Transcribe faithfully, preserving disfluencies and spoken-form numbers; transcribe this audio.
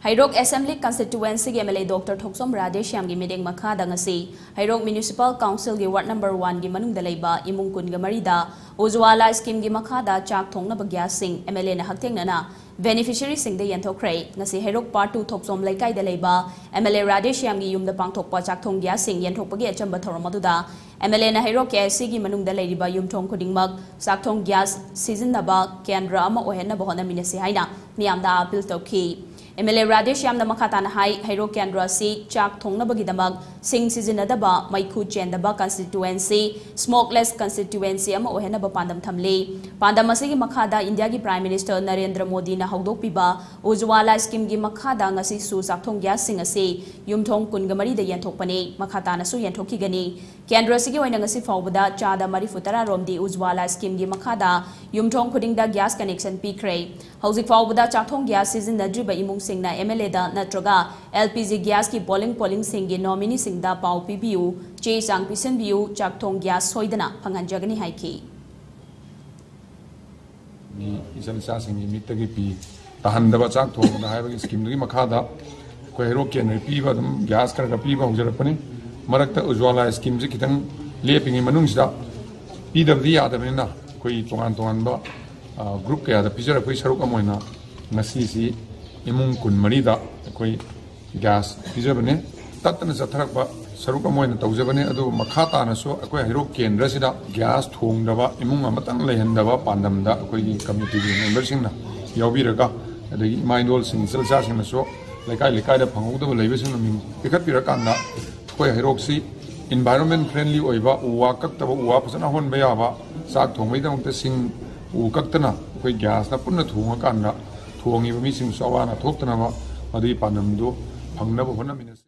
Heirok Assembly Constituency M L A Dr Thokchom Radheshyam gi mityeng makha da ngasi Heirok Municipal Council gi ward number one gi manung da leiba imung kun ga marida U J W L A scheme gi makha da chak thongnaba gas sing M L A na haktheng na beneficiary sing da yenthokhre ngasi Heirok part two Thokchom laikai da leiba M L A Radheshyam gi yum da pangthokpa chakthong gas sing yenthokpa gi achamba thoram aduda M L A na Heirok K S C gi manung da leiriba yumthong khudingmak chakthong gas sizinaba kendra ama ohenna bahona minasi haina miyamda appeal tokhi M L A Radheshyam Makhatana Hai Heirok Kendra si chak thongnaba gidamag sing sizinadaba maikhu chendaba constituency smokeless constituency ama ohenaba pandam thamle pandam asigi makhada India gi Prime Minister Narendra Modi na hawdokpiba U J W L A scheme gi makhada ngasi su chakthong gas sing ase yumthong kungamari da yenthokpane makhatana su yenthoki gani Kendra sigi oina ngasi fawbada chada mari futara romdi U J W L A scheme gi makhada yumthong khudingda gas connection pikre hawzik fawbada chakthong gas sizinadriba imung singna M L A da natraga L P G gas ki polling polling singi nominee singda pau pibiu che sang pisan biu chakthong gas soidana phangan jagani haiki ni isam sa singi mitagi pi tahandaba chakthong da haiba scheme gi makhada ko Heirok ken pi ba dum gas kar ka pi ba hujarapani marakta U J W L A scheme ji kitang lepingi manung sida pi da ri ya da na koi tongan tongan ba group ka da pijara koi saruk amoina ngasi si imung kun marida koi gas pijabane tatna satharakba saruk amoina tawjabane adu makhata na so koi Heirok kendra sida gas thongdaba imung amatang lehendaba pandamda koi community member singna yawbiraga adagi mindol sing selsa sing so lekai lekai da phangudaba leibesing min pikat pirakanda koi Heirok si environment friendly oiba uwa kaktaba uwa phasana hon ba yaba sak thongmai damta sing u kaktana koi gas na punna thunga kanda thongi mi sing sawana thoktanaba adi panamdu phangnaba hona minas